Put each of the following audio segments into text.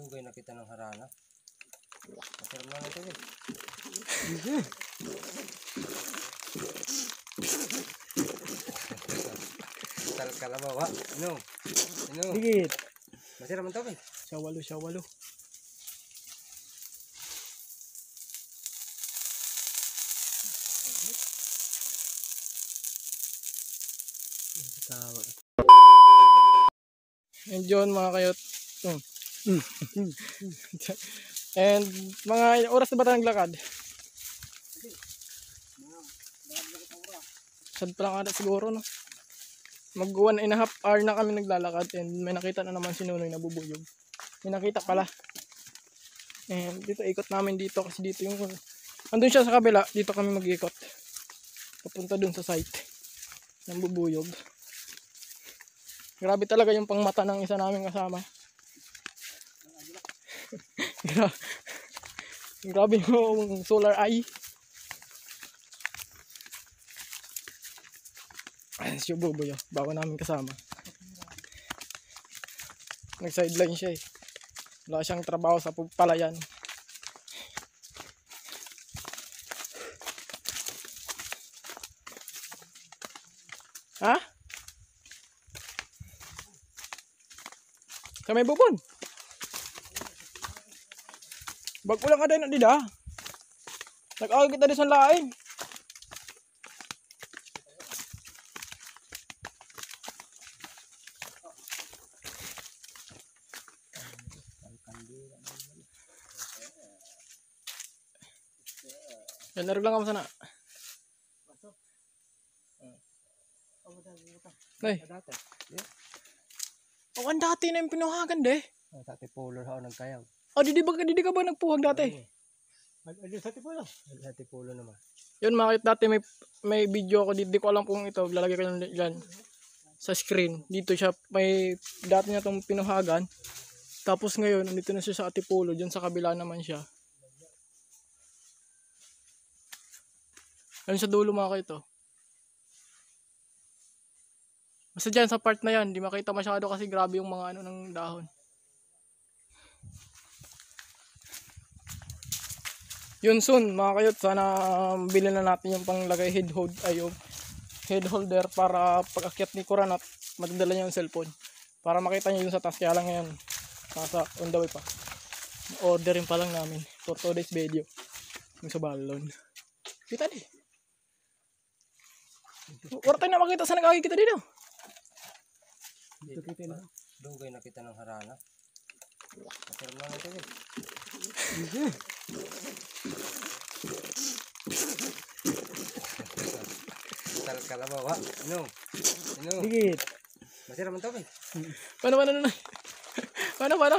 Dugay na kita ng harana. Masarap na ito eh. Tal kalabaw ha. Ano? Dikit. Masarap na ito eh. Syawalo. And yun mga kayot. And mga oras na ba tayo naglakad? Sad pa lang ata siguro no. Mag 1.5 hour na kami naglalakad and may nakita na naman si Nunoy na bubuyog. May nakita pala. And dito ikot namin dito kasi dito yung andun siya sa kabila, dito kami mag-ikot. Papunta dun sa site ng bubuyog. Grabe talaga yung pangmata ng isa namin kasama. Grabe yung solar eye. Ayan si Buboy, bago namin kasama. Nag-sideline siya eh. Wala siyang trabaho sa palayan. Ha? Sa may bubon? Bag ulang ka din na dida. Nag-awag kita din sa lain. Yan, narog lang ka sana. Ay. Oh, ang dati na yung pinuhagan de. Sa tipulo ha nagkayaw. Oh, di ka ba nagpuhag dati? Sa tipulo. Sa tipulo naman. Yun, makit dati may video ako dito. Di ko alam kung ito. Lalagay ko yan sa screen. Dito siya. May dati niya itong pinuhagan. Tapos ngayon, nandito na siya sa Atipulo. Diyan sa kabila naman siya. Ayun sa dulo mga kayo. Basta dyan sa part na yan, di makita masyado kasi grabe yung mga ano ng dahon. Yun soon mga kayot, sana bilhin na natin yung panglagay head holder para pag akyat ni Kuranat, matadala niya yung cellphone. Para makita niya yung sa taas, kaya lang ngayon, nasa on the way pa. Orderin pa lang namin for today's video. Yung sa balon. Kita di. Wala tayo na makita sa nag-agi kita dito. Dugay na kita ng harana. Masarap na ito eh. Tal kalabaw ha. Ano? Dikit. Masarap na ito eh. Paano?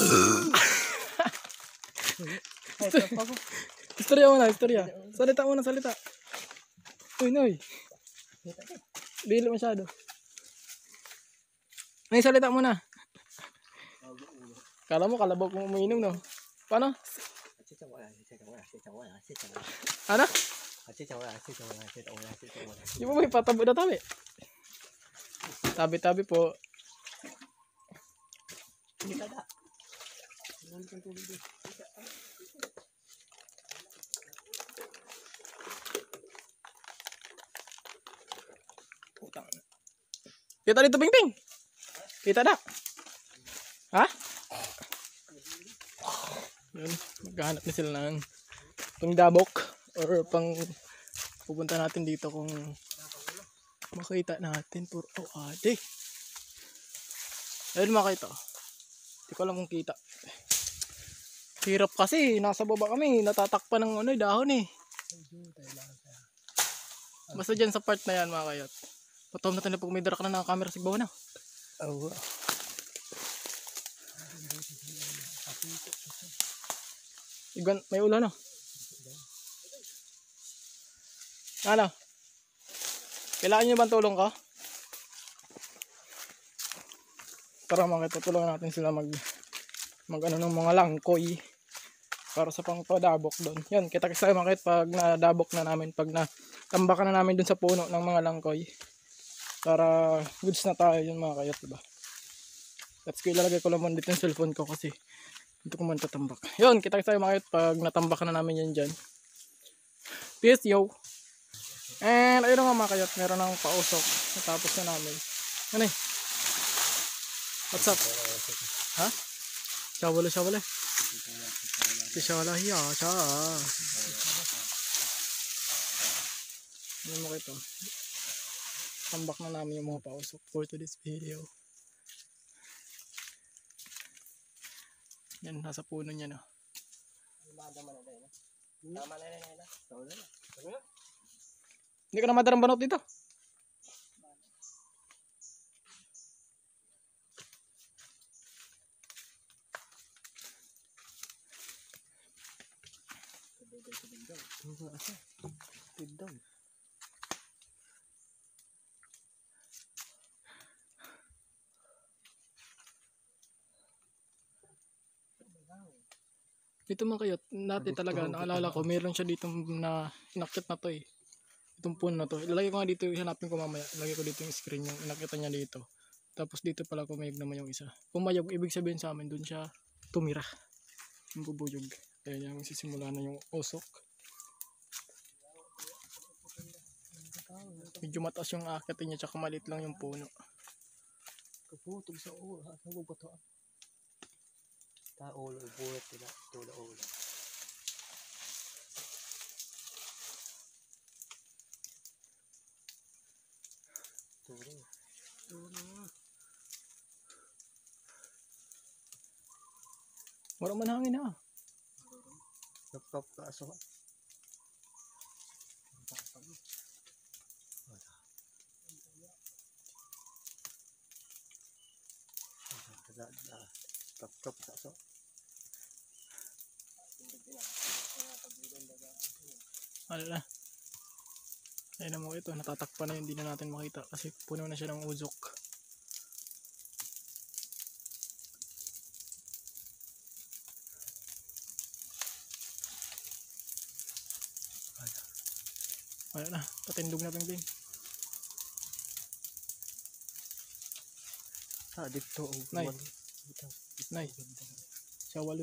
Istorya. Salita. Uy, Noy. Dili masyado. May salita muna. Kala mo kalabaw kung umiinom no? Paano? Ano? Yung mo may patabo na tabi. Tabi po. Kita dito Ping. Kita na. Ha? Yun, maghahanap na sila ng pangdabok or pang pupunta natin dito kung makita natin for ade. Ayun makita. Hindi ko alam kung kita. Hirap kasi, nasa baba kami, natatakpan ng dahon eh. Basta dyan sa part na yan mga kayot. Patom natin na pag may darak na nakakamera sa bawah na. Oo. Igan, may ulan no? Ano? Kailangan nyo ba tulong ka? Para makita, tulungan natin sila mag ano ng mga langkoy para sa pangpadabok doon. Yan, kita-kita tayo makita pag nadabok na namin, pag natambakan na namin doon sa puno ng mga langkoy. Para goods na tayo yun mga kayot, diba? That's ko ilalagay ko lang dito yung cellphone ko kasi Dito ko muna tatambak. Yun, kita tayo mga kayot pag natambak na namin yan dyan. Peace, yo! And ayun nga mga kayot, meron ng pausok. Natapos na namin. Ano eh? What's up? Ha? Shawala, shawala. Si shawala hiya, siya. Ano mo kito? Tambak na namin yung mga pausok for today's video. Yan, nasa puno niya na. Hindi ka na madarang banot dito. Tidang. Dito mga kayot, dati talaga naalala ko, meron siya dito na inakyat na to eh. Itong puno na to. Ilalagay ko nga dito, hanapin ko mamaya. Ilagay ko dito yung screen, yung inakyatan niya dito. Tapos dito pala kumayag naman yung isa. Pumayag, ibig sabihin sa amin, dun siya tumira. Yung bubuyog. Kaya yung sisimula na yung usok. Medyo mataas yung akyatin niya, tsaka maliit lang yung puno. Kaputog sa ulo. Saan ko ba ito? Ulo, ibulat nila. Ulo. Marang manhangin ha. Kapkap ka aso. Kapkap ka aso. Ano na. Ayun na mo ito, natatakpan na yun, hindi na natin makita kasi puno na siya ng uzok. Ano na, patindog natin din. Dito. Nay. Nay. Shawalo.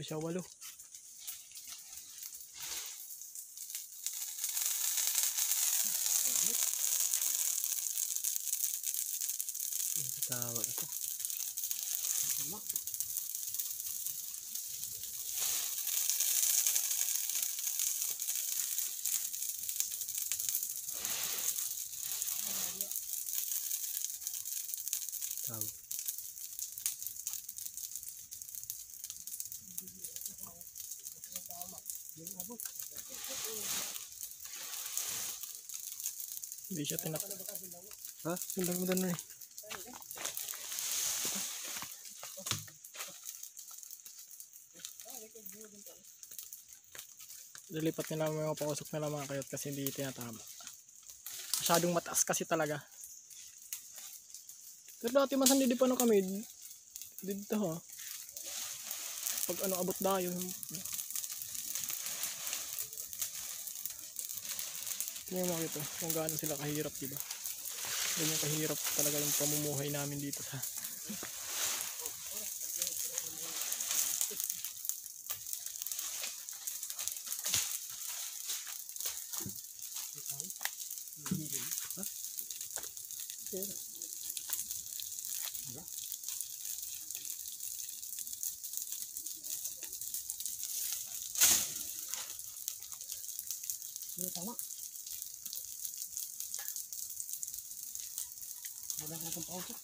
Tawa ito. Tawa. Hindi siya Ha? Sundag mo doon eh. Lilipat nila mga pausok nila mga kayot kasi hindi tinatama. Masyadong mataas kasi talaga. Pero dati mas hindi pa no kami dito ha. Pag ano abot dayo. Tingnan mo ito kung gaano sila kahirap, diba? Ganyan kahirap talaga yung pamumuhay namin dito sa Tama. Wala ka itong pausok.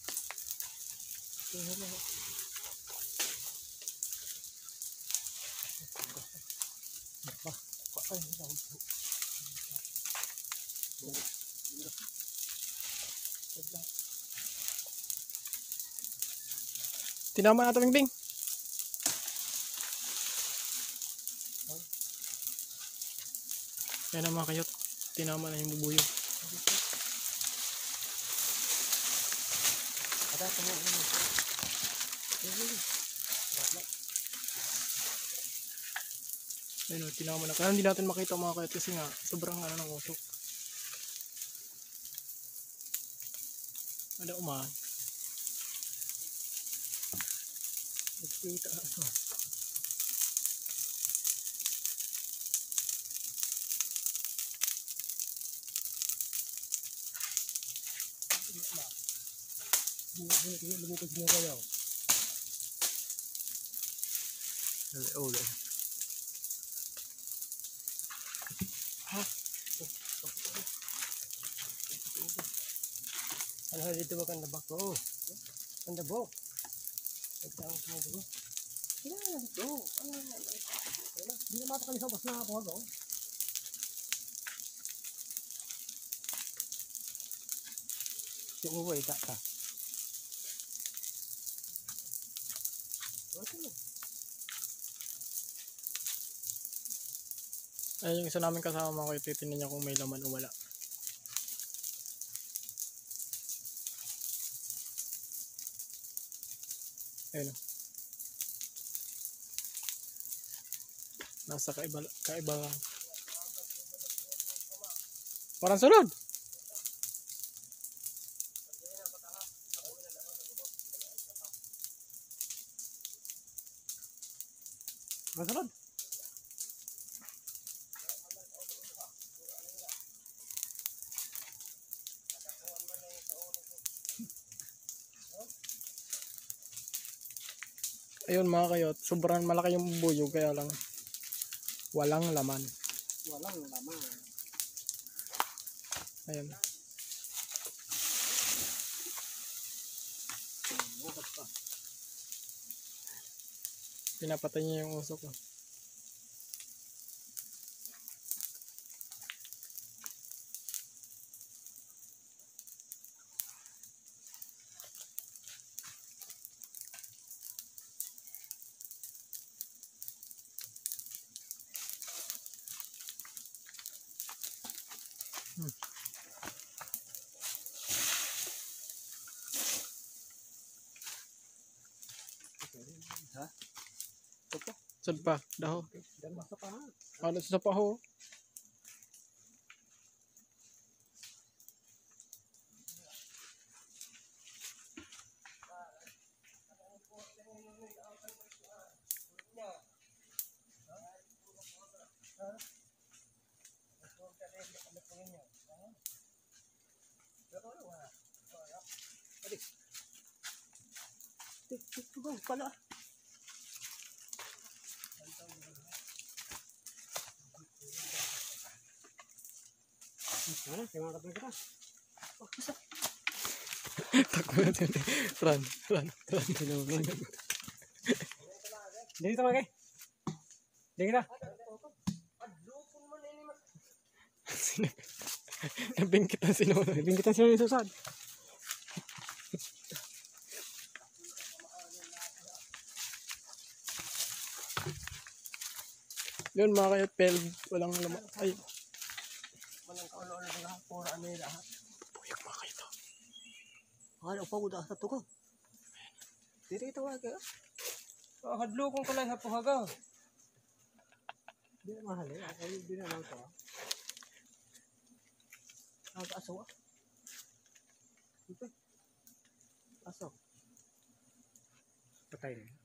tinama natin Bingbing. Yan ang mga kayot. Tinama na yung bubuyog. Ayun o, tinama na. Kaya hindi natin makita mga kayot kasi nga sobrang ano ng usok. Ada umahan. Nagkita ito. Lumipad mo kayo. Ulo. Ano dito ba kang dabak ko? Ang dabok. Ito ang dabok. Kailangan na dito. Hindi na matakalisaw. Bas na ako ako. Yung uwa ita ka. Ay, yung isa namin kasama ko, titingnan niya kung may laman o wala. Ayun o. Nasa kaiba. Parang sunod! Masunod. Ayun mga kayot, sobrang malaki yung buyog kaya lang walang laman. Walang laman. Ayun. Pinapatay niya yung uso ko. Ha? Ito. Saan pa? Daho. Dalawa sa paha. Ano sa paho? Ito pala. Ano? Tingnan ka kita. Takbo natin. Run. Dito mga kay. Dito. Nabingkitan sinunod. Nabingkitan sila yung susad. Yun mga kayot, walang laman. Ay. Walang kaulo-ulo na lahat. Puro ano yung lahat. Buyog mga kayot. Ano pa udah sa tuko. Dito kita wala kayo. Hadlo kong kalay hapuhaga. Di na mahal eh. Ako di na lang ito. Ang aso ah. Ito. Aso. Patay na.